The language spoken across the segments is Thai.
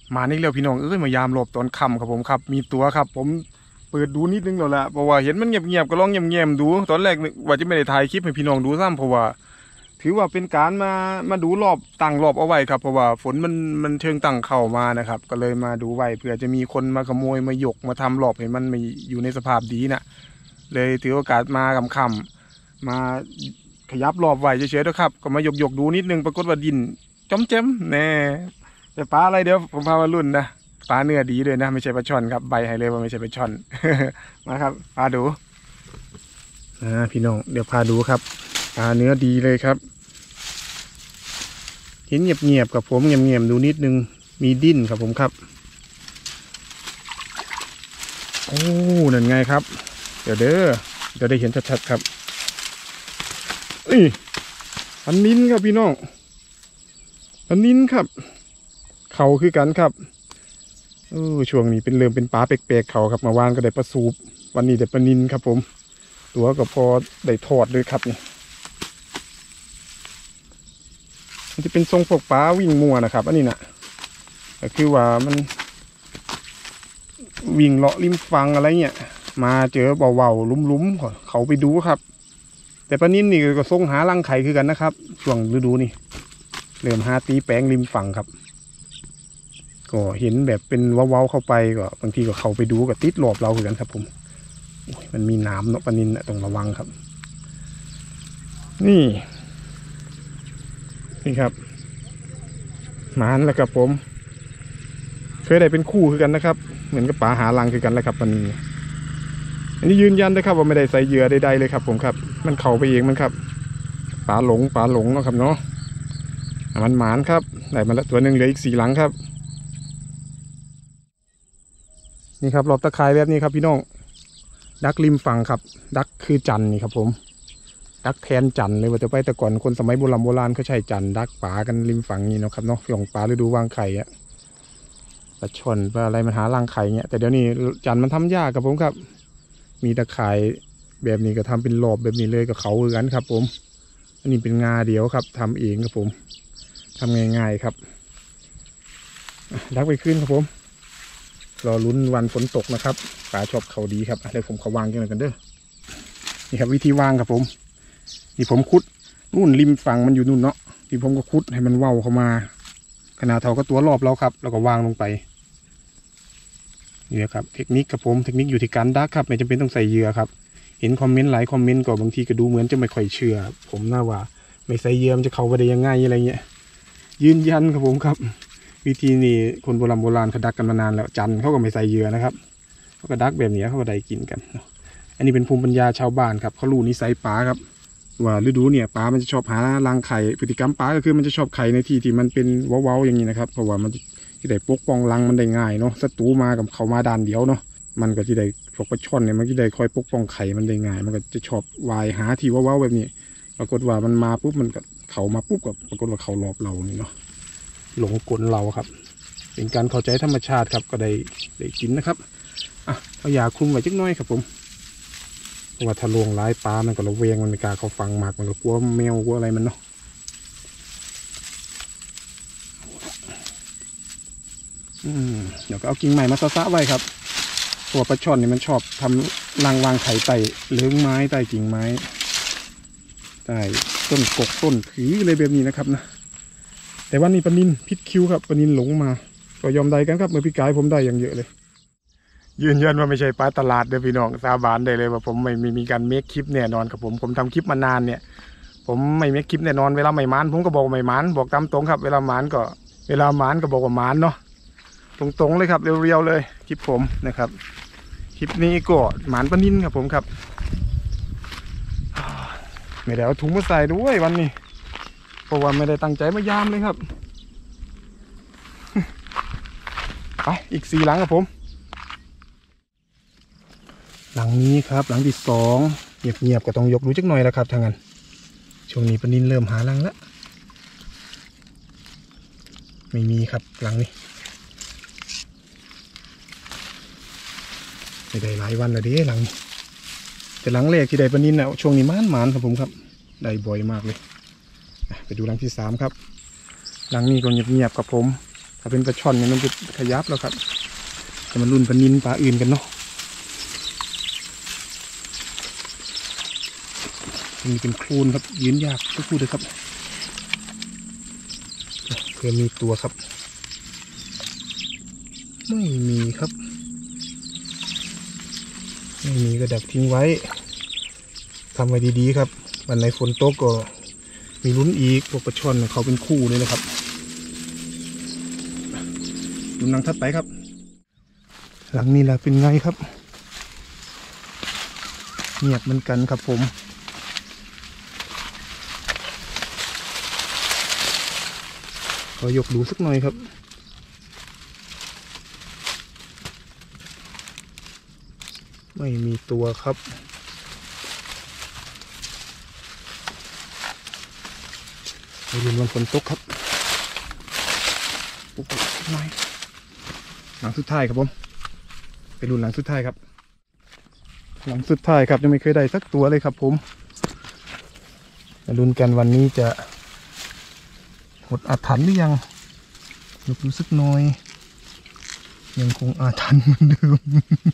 มานี่เร็วพี่น้องมายามหลบตอนค่ำครับผมครับมีตัวครับผมเปิดดูนิดนึงแล้วละเพราะว่าเห็นมันเงียบๆก็ลองเงียบๆดูตอนแรกนึกว่าจะไม่ได้ถ่ายคลิปให้พี่น้องดูซ้ำเพราะว่าถือว่าเป็นการมาดูรอบตั้งรอบเอาไว้ครับเพราะว่าฝนมันเชิงตั้งเข้ามานะครับก็เลยมาดูไว้เผื่อจะมีคนมาขโมยมาหยกมาทำรอบให้มันไม่อยู่ในสภาพดีนะเลยถือโอกาสมาค่ำๆมาขยับรอบไว้เฉยๆนะครับก็มายกดูนิดนึงปรากฏว่าดินจ้อมแจ้มแน่แต่ปลาอะไรเดี๋ยวผมพามาลุ้นนะปลาเนื้อดีเลยนะไม่ใช่ปลาช่อนครับใบให้เลยว่าไม่ใช่ปลาช่อน มาครับพาดูพี่น้องเดี๋ยวพาดูครับปลาเนื้อดีเลยครับเห็นเงียบๆกับผมเงียบๆดูนิดนึงมีดิ้นครับผมครับโอ้นั่นไงครับเดี๋ยวได้เห็นชัดๆครับอันนิ้นครับพี่น้องอันนิ้นครับเขาคือกันครับช่วงนี้เริ่มเป็นปลาแปลกๆเขาครับเมื่อวานก็ได้ปลาสูบวันนี้ได้ปลานินครับผมตัวก็พอได้ทอดด้วยครับนี่มันจะเป็นทรงพวกปลาวิ่งมัวนะครับอันนี้นะก็คือว่ามันวิ่งเลาะริมฟังอะไรเงี้ยมาเจอเบาๆลุ่มๆเขาไปดูครับแต่ปลานินนี่ก็ทรงหารังไข่คือกันนะครับช่วงฤดูนี่เริ่มหาตีแป้งริมฝั่งครับก็เห็นแบบเป็นเว้าเข้าไปก็บางทีก็เข้าไปดูก็ติดหลบเราเหมือนกันครับผมมันมีน้ำเนาะปลานินต้องระวังครับนี่ครับหมานแล้วครับผมเคยได้เป็นคู่คือกันนะครับเหมือนกับปลาหารังคือกันแหละครับปลานินอันนี้ยืนยันนะครับว่าไม่ได้ใส่เหยื่อใดๆเลยครับผมครับมันเข้าไปเองมันครับปลาหลงเนาะครับเนาะมันหมานครับได้มาแล้วตัวหนึ่งเหลืออีก4 หลังครับนี่ครับรอบตะไคร้แบบนี้ครับพี่น้องดักริมฝั่งครับดักคือจันนี่ครับผมดักแทนจันเลยว่าจะไปแต่ก่อนคนสมัยโบราณเขาใช้จันดักปลากันริมฝั่งนี้นะครับเนาะหย่องปลาฤดูวางไข่อะปลาช่อนปลาอะไรมันหารังไข่เงี้ยแต่เดี๋ยวนี้จันมันทำยากครับผมครับมีตะไคร้แบบนี้ก็ทำเป็นรอบแบบนี้เลยกับเขาเหมือนกันครับผมอันนี้เป็นงาเดียวครับทำเองครับผมทำง่ายๆครับดักไปขึ้นครับผมรอลุ้นวันฝนตกนะครับปลาชอบเขาดีครับเดี๋ยวผมเขาวางกันเด้อนี่ครับวิธีวางครับผมนี่ผมคุดนู่นริมฝั่งมันอยู่นู่นเนาะที่ผมก็คุดให้มันเว้าเข้ามาขนาดเท่าก็ตัวรอบเราครับแล้วก็วางลงไปนี่ครับเทคนิคครับผมเทคนิคอยู่ที่การดักครับไม่จำเป็นต้องใส่เหยื่อครับเห็นคอมเมนต์หลายคอมเมนต์ก็บางทีก็ดูเหมือนจะไม่ค่อยเชื่อผมน่าว่าไม่ใส่เหยื่อมันจะเข้าไปได้ยังไงอะไรเงี้ยยืนยันครับผมครับวิธีนี้คนโบราณเขาดักกันมานานแล้วจันเขาก็ไม่ใส่เหยื่อนะครับเขาก็ดักแบบนี้เขาก็ได้กินกันอันนี้เป็นภูมิปัญญาชาวบ้านครับเขารู้นิสัยปลาครับว่าฤดูเนี่ยปลามันจะชอบหารังไข่พฤติกรรมปลาก็คือมันจะชอบไข่ในที่มันเป็นเว้าๆอย่างนี้นะครับเพราะว่ามันจะได้ปกป้องรังมันได้ง่ายเนาะศัตรูมากับเขามาด่านเดียวเนาะมันก็จะได้พวกปลาช่อนเนี่ยมันจะได้คอยปกป้องไข่มันได้ง่ายมันก็จะชอบวายหาที่เว้าๆแบบนี้ปรากฏว่ามันมาปุ๊บมันก็เขามาปุ๊บก็ปรากฏว่าเขาหลอกเรานี่เนาะหลงกลเราครับเป็นการเข้าใจธรรมชาติครับก็ได้กินนะครับเอายาคลุมไว้จักหน่อยครับผมเพราะว่าถ้าลวงร้ายปลามันก็ระเวงมันไม่กล้าเข้าฟังมากมันก็กลัวแมวกลัวอะไรมันเนาะเดี๋ยวก็เอากิ่งใหม่มาซะไว้ครับตัวปลาช่อนนี่มันชอบทำรังวางไข่ไต่เลื้องไม้ใต้กิ่งไม้ใต้ต้นกกต้นผืออะไรแบบนี้นะครับนะแต่ว่านี่ปลานิลพิษคิ้วครับปลานิลหลงมาก็ยอมได้กันครับเมื่อพี่กายผมได้อย่างเยอะเลยยืนยันว่าไม่ใช่ปลาตลาดเด้อพี่น้องสาบานได้เลยว่าผมไม่มีการเมคคลิปแน่นอนครับผมทำคลิปมานานเนี่ยผมไม่เมคคลิปแน่นอนเวลาไม่มานผมก็บอกไม่มานบอกตามตรงครับเวลามานก็บอกว่ามานเนาะตรงๆเลยครับเรียวๆเลยคลิปผมนะครับคลิปนี้ก็หมานปลานิลครับผมครับไม่ได้เอาถุงมาใส่ด้วยวันนี้เพราะว่าไม่ได้ตั้งใจมายามเลยครับไปอีก4 หลังครับผมหลังนี้ครับหลังที่2เงียบก็ต้องยกดูจักหน่อยแล้วครับทางนั้นช่วงนี้ปลานิลเริ่มหารังแล้วไม่มีครับหลังนี้ไม่ได้หลายวันแล้วดิหลังนี้แต่หลังแรกที่ได้ปลานิลน่ะช่วงนี้หมานครับผมครับได้บ่อยมากเลยไปดูหลังที่3ครับหลังนี้ก็เงียบครับผมขาเป็นปลาช่อนเนี่ยมันจะขยับแล้วครับแต่มันรุ่นปลานิลปลาอื่นกันเนาะนี่เป็นโคลนครับยืนยากสักครู่เลยครับเพื่อมีตัวครับไม่มีครับไม่มีก็ดักทิ้งไว้ทำไว้ดีๆครับวันไหนฝนตกก็มีลุ้นอีกพวกปลาช่อนเขาเป็นคู่เลยนะครับดูหลังถัดไปครับหลังนี้แหละเป็นไงครับเงียบเหมือนกันครับผมขอยกดูสักหน่อยครับไม่มีตัวครับไปดูวันฝนตกครับปุ๊บหน่อยหลังสุดท้ายครับผมไปดูหลังสุดท้ายครับหลังสุดท้ายครับยังไม่เคยได้สักตัวเลยครับผมมาลุ้นกันวันนี้จะหมดอาถรรพ์หรือยังยกดูสักหน่อยยังคงอาถรรพ์เหมือนเดิม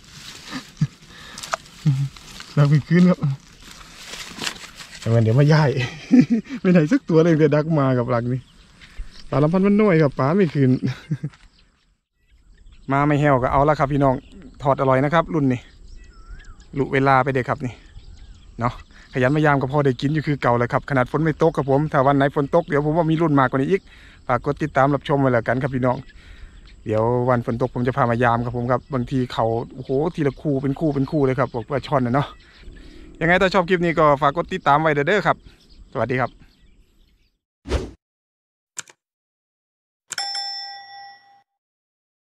เราไปขึ้นครับแต่วันเดี๋ยวมาย่าย ไม่ไหนสักตัวเลยจะดักมากับหลังนี้ปลาลำพันธ์มันน้อยครับปลาไม่ขึ้น มาไม่แห้วก็เอาละครับพี่น้องถอดอร่อยนะครับรุ่นนี้ลุเวลาไปเด็กครับนี่เนาะขยันมายามก็พอได้กินอยู่คือเก่าเลยครับขนาดฝนไม่ตกครับผมถ้าวันไหนฝนตกเดี๋ยวผมว่ามีรุ่นมากกว่านี้อีกฝากกดติดตามรับชมไว้แล้วกันครับพี่น้องเดี๋ยววันฝนตกผมจะพามายามครับผมครับบางทีเขาโอ้โหทีละคู่เป็นคู่เลยครับพวกปลาช่อนนะเนาะยังไงถ้าชอบคลิปนี้ก็ฝากกดติดตามไว้เด้อครับสวัสดีครับ